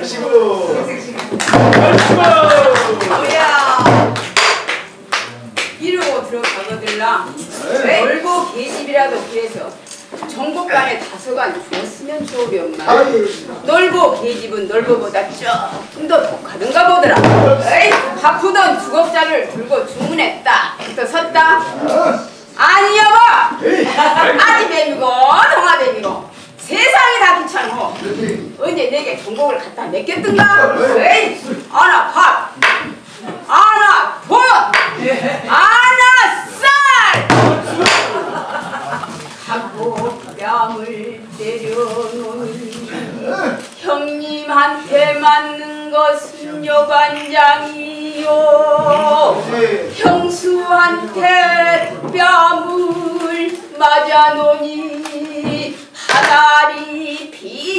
얼씨구. 뭐야? 이러고 들어가거들라. 넓고 계집이라도 구해서 정복간에 다소간 주었으면 좋으련만. 넓고 계집은 넓어보다 조금 더 독하던가 보더라. 에이, 바쁘던 주걱자를 들고 주문에 딱 붙어 섰다. 아니 여보, 아니 뱀이고 동아뱀이고 세상이 다 귀찮고 언제 내게 정복을 갖다 맡겼던가? 에이, 아나 밥, 아나 돈, 아나 쌀 하고 뺨을 때려놓으니 형님한테 맞는 것은 여관장이요, 형수한테 뺨을 맞아놓으니 하다리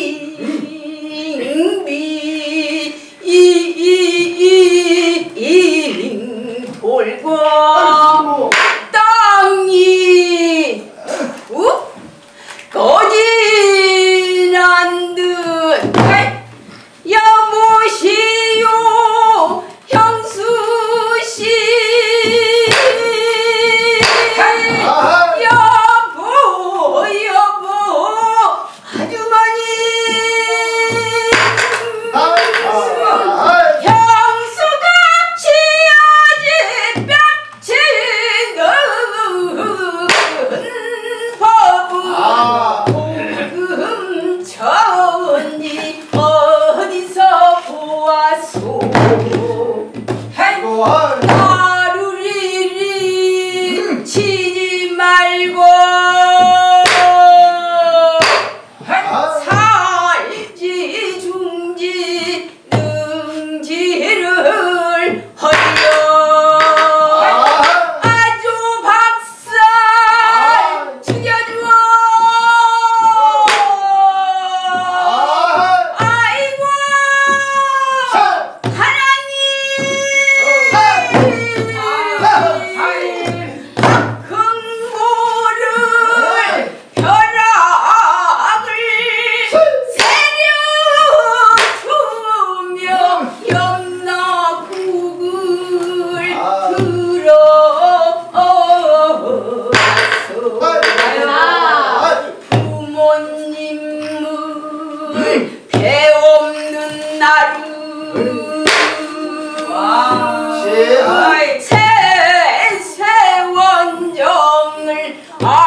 빙빙 돌고 땅이 거진한 듯 여보시오 형수씨, 여보 아주머니 형수같이 아직 뺨치는 법은 고금 천리 어디서 보았소. 하루를 이리 치지 말고 살지 중지 능지를 허리여 아주 박살 죽여주어. 아이고 하나님, 흥보를 벼락을 세려주며 염라국을 들어왔어. 부모님을 배 없는 날은 세세원정을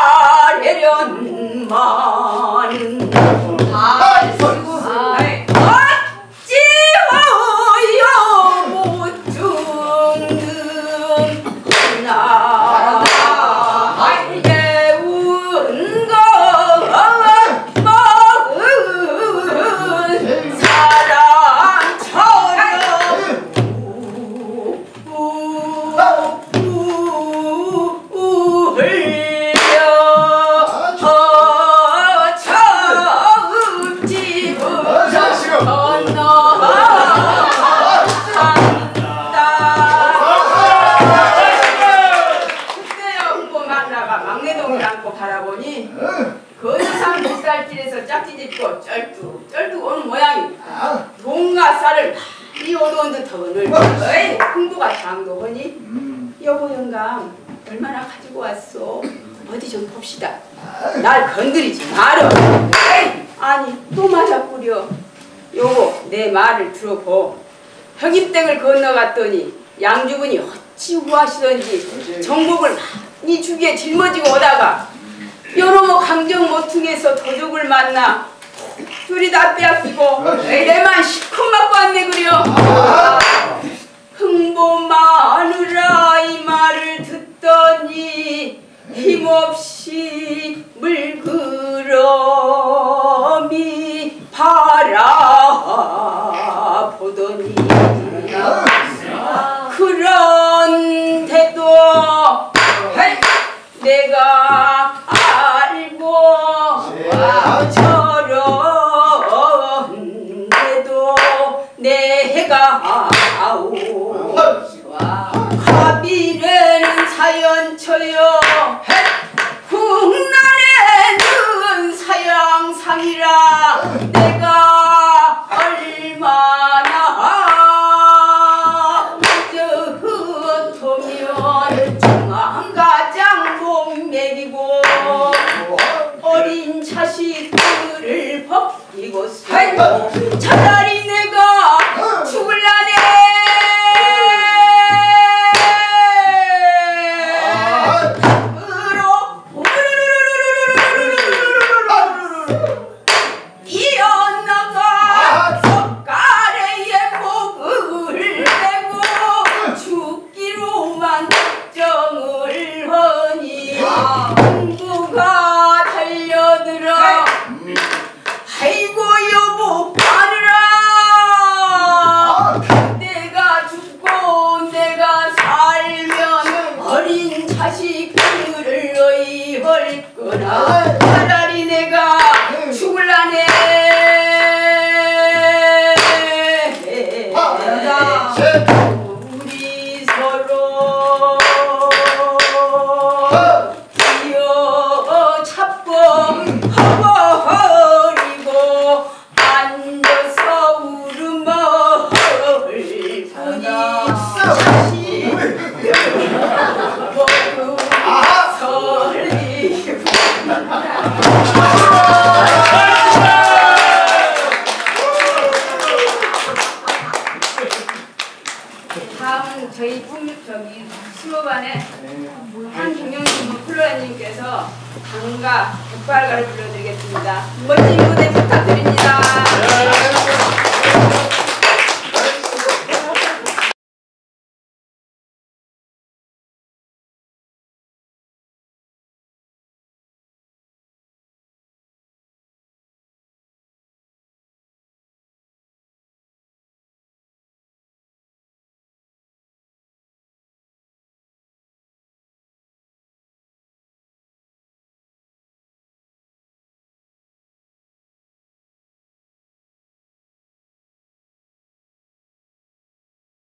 아뢰련만 어찌하여 못 죽는구나. 예운 것 먹은 막내동을 안고 바라보니 거주산 빗살길에서 짝지짓고 쩔뚝 오는 모양이다. 돈과 쌀을 많이 얻어온 듯하거늘 에이, 흥부가 장도하니 여보 영감 얼마나 가지고 왔소? 어디 좀 봅시다. 날 건드리지 마라. 에이, 아니 또 맞아꾸려. 요거 내 말을 들어보. 흑입댁을 건너갔더니 양주분이 어찌 구하시던지 정복을 많이 주기에 짊어지고 오다가 여러모 강정 모퉁이에서 도둑을 만나 둘이 다 빼앗기고 내만 시컷 맞고 왔네 그려. 흥보 마누라 이 말을 듣더니 힘없이 물끄러미 바라보더니 그런데도 내가 알고 저런데도 내가 아오 가비래는 사연쳐요 국난에는 사양상이라 내가 얼마 저희 수호반의 한경영신문 플로라님께서 강가 백발가를 불러드리겠습니다. 멋진 무대 부탁드립니다.